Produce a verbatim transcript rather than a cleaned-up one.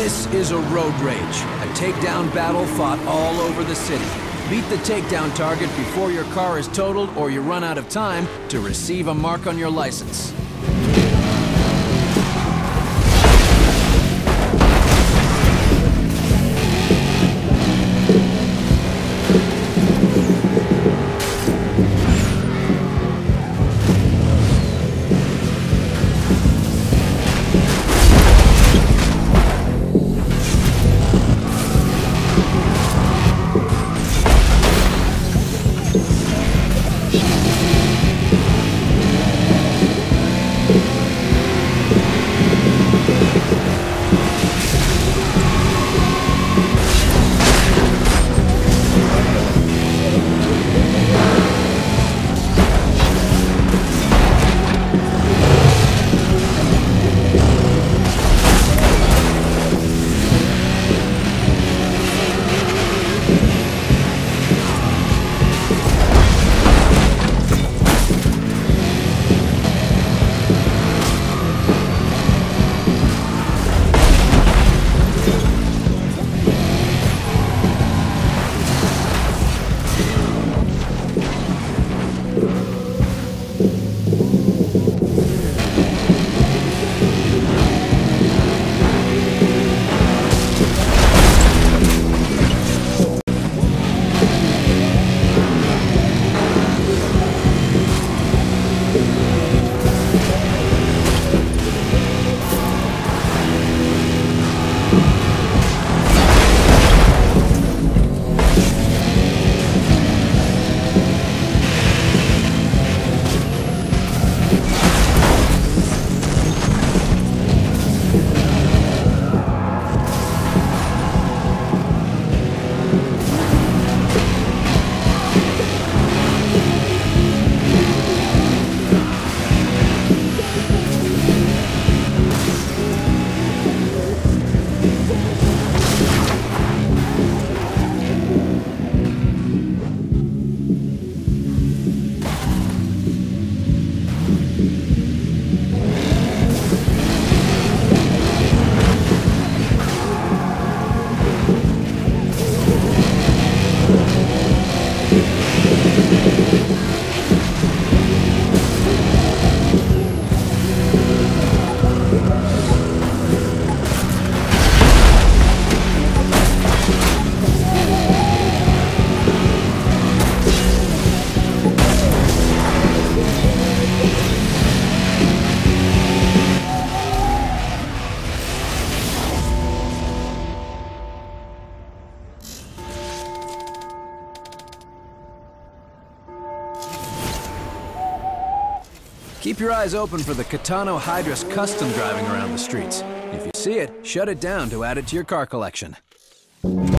This is a road rage, a takedown battle fought all over the city. Beat the takedown target before your car is totaled or you run out of time to receive a mark on your license. Keep your eyes open for the Kitano Hydrus Custom driving around the streets. If you see it, shut it down to add it to your car collection.